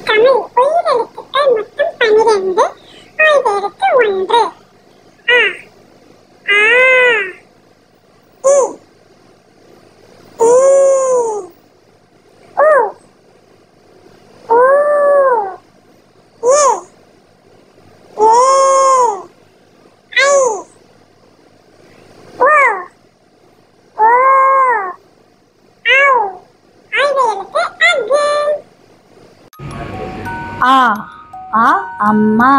தமிழ் உயிரெழுத்துக்கள் மொத்தம் 12. ஆய்வு எழுத்து 1. ஆ ஆ இ ஈ உ ஊ ஏ ஏ ஐ ஓ ஓ ஔ. ஆய்வு எழுத்து அக்கு. ஆ ஆ அம்மா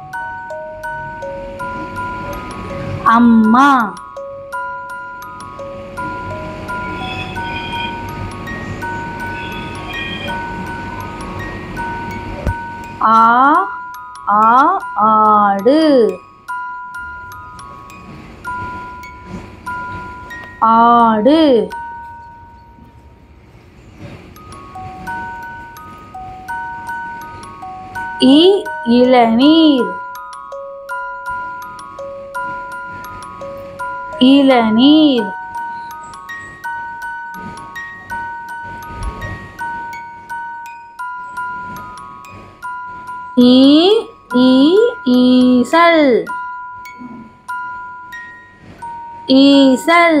அம்மா. ஆ ஆ ஆடு ஆடு. இ இளநீர் இளநீர். ஈ ஈசல் ஈசல்.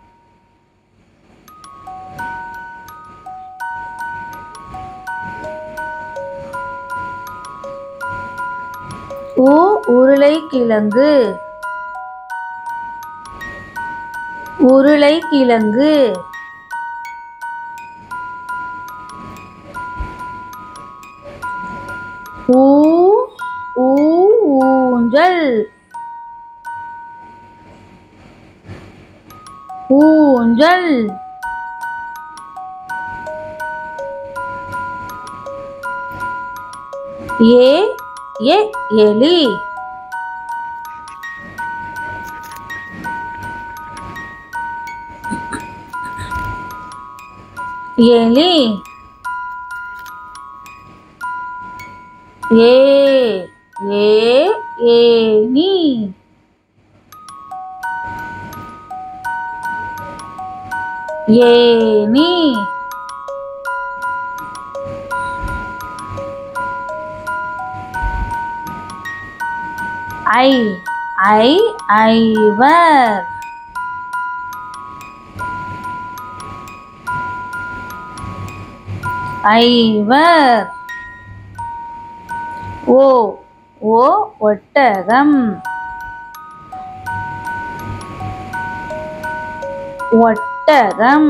உ உருளைக்கிழங்கு உருளைக்கிழங்கு. ஊ ஊஞ்சல் ஊஞ்சல். ஏ எலி எலி. ஏ ஏனி ஏனி. ஐவர் ஐவர். ஓ ஒட்டகம் ஒட்டகம்.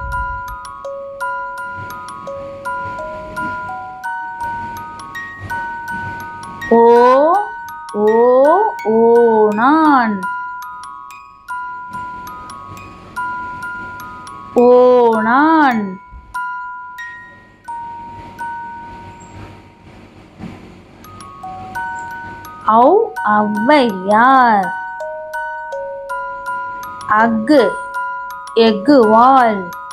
ஓணான் ஓணான். ஔவையார் அக்கு எக்குவால்